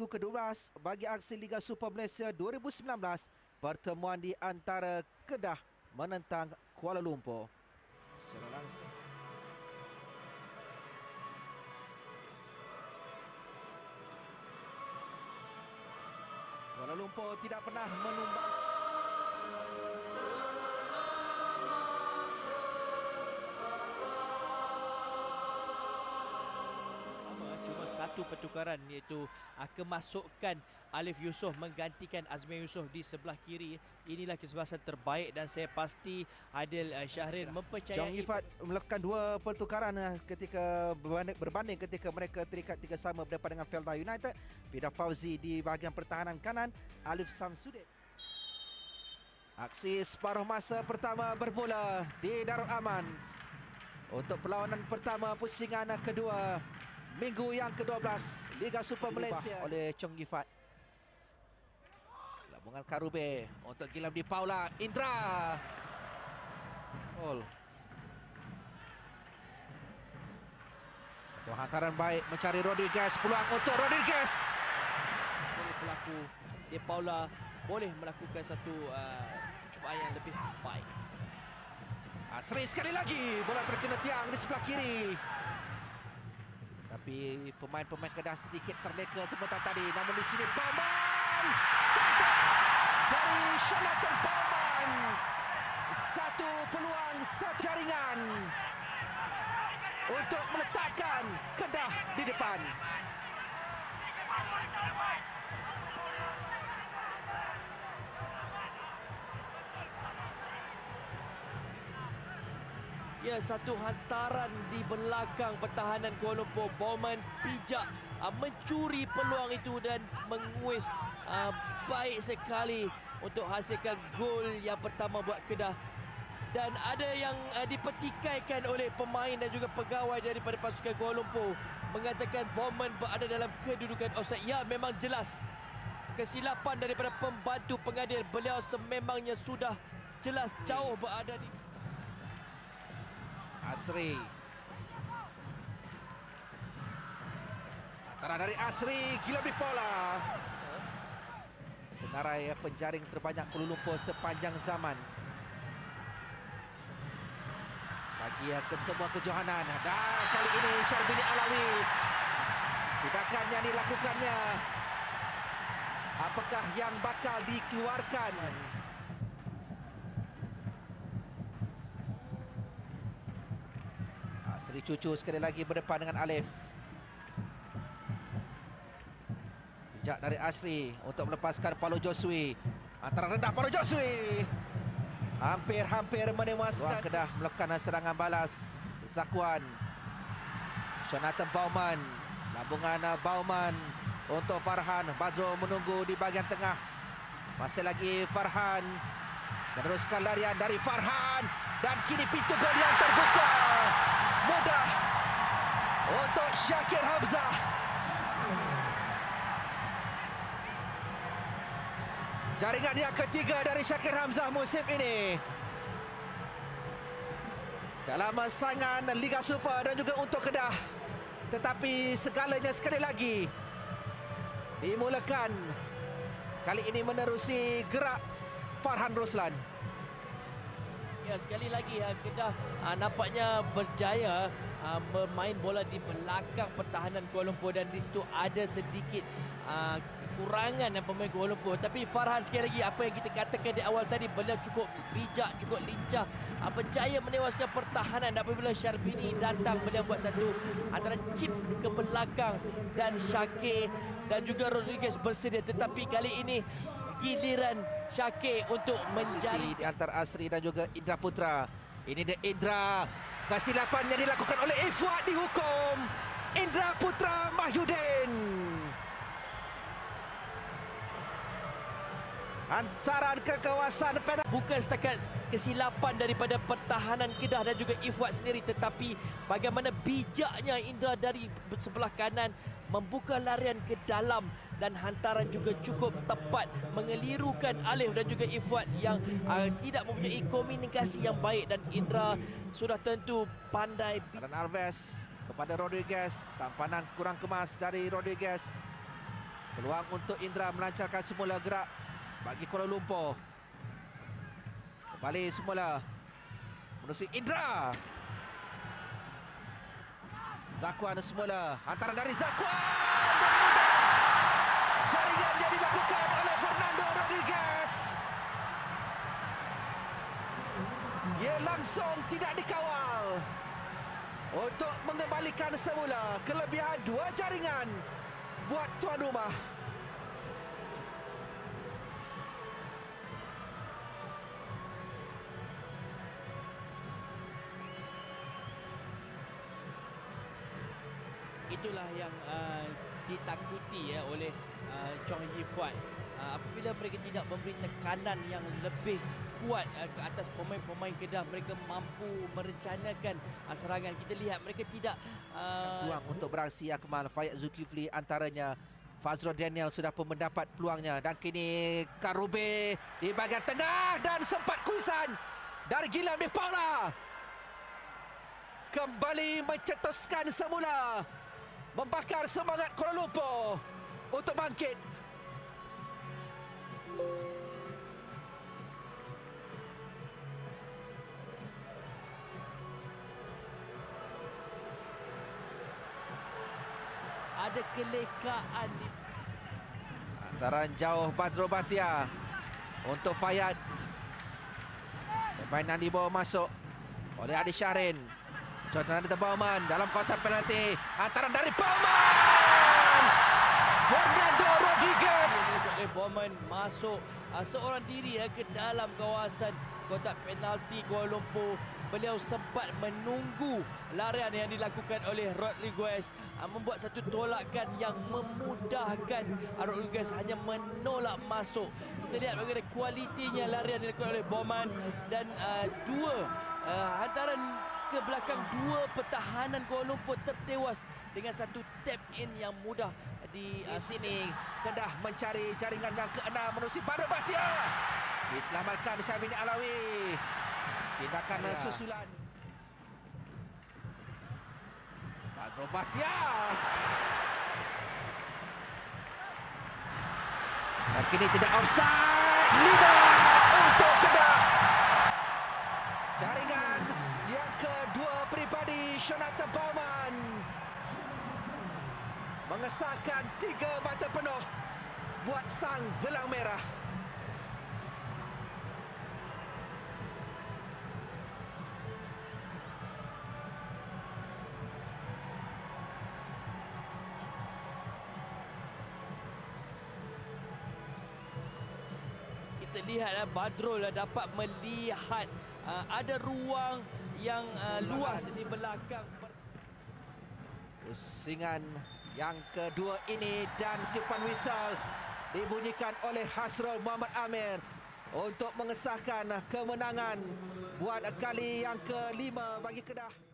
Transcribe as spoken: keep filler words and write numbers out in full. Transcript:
minggu kedua belas bagi aksi Liga Super Malaysia dua ribu sembilan belas. Pertemuan di antara Kedah menentang Kuala Lumpur. Secara langsung. Kuala Lumpur tidak pernah menumbang. Cuma satu pertukaran, iaitu uh, kemasukan Alif Yusof menggantikan Azmi Yusof di sebelah kiri. Inilah kesebelasan terbaik dan saya pasti Adil uh, Shahrin mempercayai. Chong Ifat melakukan dua pertukaran uh, ketika berbanding, berbanding ketika mereka terikat tiga sama berdepan dengan Felda United. Fida Fauzi di bahagian pertahanan kanan, Alif Samsudin. Aksi separuh masa pertama bermula di Darul Aman untuk perlawanan pertama pusingan kedua minggu yang kedua belas Liga Super Malaysia oleh Chong Ifat. Lambungan Karube untuk Gilam di Paula. Indra. Gol. Satu hantaran baik mencari Rodriguez. Peluang untuk Rodriguez. Boleh berlaku. Di Paula boleh melakukan satu uh, percubaan yang lebih baik. Asri sekali lagi. Bola terkena tiang di sebelah kiri. Tapi pemain-pemain Kedah sedikit terleka sebentar tadi. Namun di sini Bauman cantik dari Jonathan Bauman. Satu peluang, satu jaringan untuk meletakkan Kedah di depan. Ya, satu hantaran di belakang pertahanan Kuala Lumpur. Bauman bijak uh, mencuri peluang itu dan menguis uh, baik sekali untuk hasilkan gol yang pertama buat Kedah. Dan ada yang uh, dipertikaikan oleh pemain dan juga pegawai daripada pasukan Kuala Lumpur, mengatakan Bauman berada dalam kedudukan offside. Ya, memang jelas kesilapan daripada pembantu pengadil. Beliau sememangnya sudah jelas jauh berada di Asri. Antara dari Asri, Gilam di Paula. Senarai penjaring terbanyak Kuala Lumpur sepanjang zaman. Bagi ke semua kejohanan. Dan kali ini Syarbini Alawi. Tindakan yang dilakukannya, apakah yang bakal dikeluarkan? Sri Cucu sekali lagi berdepan dengan Alif. Bijak dari Asri untuk melepaskan Paulo Josui. Antara rendah Paulo Josui. Hampir-hampir menewaskan. Kedah melakukan serangan balas. Zakwan. Jonathan Bauman. Lambungan Bauman untuk Farhan. Badro menunggu di bahagian tengah. Masih lagi Farhan. Meneruskan larian dari Farhan. Dan kini pintu gol yang terbuka. Mudah untuk Syakir Hamzah. Jaringan yang ketiga dari Syakir Hamzah musim ini. Dalam saingan Liga Super dan juga untuk Kedah. Tetapi segalanya sekali lagi dimulakan. Kali ini menerusi gerak Farhan Roslan. Ya, sekali lagi ya, Kedah uh, nampaknya berjaya uh, bermain bola di belakang pertahanan Kuala Lumpur dan di situ ada sedikit uh, kekurangan dan pemain Kuala Lumpur. Tapi Farhan, sekali lagi apa yang kita katakan di awal tadi, beliau cukup bijak, cukup lincah, uh, berjaya menewaskan pertahanan. Dan apabila Syarbini datang, beliau buat satu antara chip ke belakang dan Syakir dan juga Rodriguez bersedia. Tetapi kali ini giliran Syakir untuk mencari di antara Asri dan juga Indra Putra. Ini dia Indra. Kesilapan yang dilakukan oleh Ifwat dihukum. Indra Putra Mahyudin. Hantaran ke kawasan penalti. Bukan setakat kesilapan daripada pertahanan Kedah dan juga Ifwat sendiri, tetapi bagaimana bijaknya Indra dari sebelah kanan membuka larian ke dalam dan hantaran juga cukup tepat mengelirukan Alif dan juga Ifwat yang uh, tidak mempunyai komunikasi yang baik. Dan Indra sudah tentu pandai. Dan Alves kepada Rodriguez. Tampanan kurang kemas dari Rodriguez. Peluang untuk Indra melancarkan semula gerak bagi Kuala Lumpur. Kembali semula menerusi Indra. Zakwan semula, hantaran dari Zakwan dan mudah. Jaringan yang dilakukan oleh Fernando Rodriguez. Dia langsung tidak dikawal untuk mengembalikan semula kelebihan dua jaringan buat tuan rumah. Itulah yang uh, ditakuti ya oleh uh, Chong Yi Fuan. Uh, apabila mereka tidak memberi tekanan yang lebih kuat uh, ke atas pemain-pemain Kedah, mereka mampu merencanakan uh, serangan. Kita lihat mereka tidak uh, peluang untuk beraksi Akmal. Fayad Zulkifli antaranya. Fazrul Daniel sudah pun mendapat peluangnya dan kini Karube di bahagian tengah dan sempat kuisan dari Gilam de Paula. Kembali mencetuskan semula, membakar semangat Kuala Lumpur untuk bangkit. Ada kelekaan di Antaran jauh Badrul Batia untuk Fayad. Permainan di bawah masuk oleh Adi Syahrin. Jonathan Bauman dalam kawasan penalti. Antaran dari Bauman. Fernando Rodriguez. Bauman masuk uh, seorang diri ya, ke dalam kawasan kotak penalti Kuala Lumpur. Beliau sempat menunggu larian yang dilakukan oleh Rodriguez, uh, membuat satu tolakan yang memudahkan uh, Rodriguez hanya menolak masuk. Kita lihat bagaimana kualitinya larian yang dilakukan oleh Bauman dan uh, dua uh, hantaran ke belakang dua pertahanan Kuala Lumpur tertewas dengan satu tap in yang mudah di, di sini. Kedah mencari jaringan yang keenam menerusi Badrul Batia. Diselamatkan Syahbini Alawi. Tindakan ya. Susulan Badrul Batia. Dan kini tidak offside. Lima untuk Kedah. Jaringan yang kedua pribadi Jonathan Bauman mengesahkan tiga mata penuh buat sang Helang Merah. Kita lihat Badrul dapat melihat uh, ada ruang yang uh, luas di belakang. Pusingan yang kedua ini dan tiupan whistle dibunyikan oleh Hasrul Muhammad Amir untuk mengesahkan kemenangan buat kali yang kelima bagi Kedah.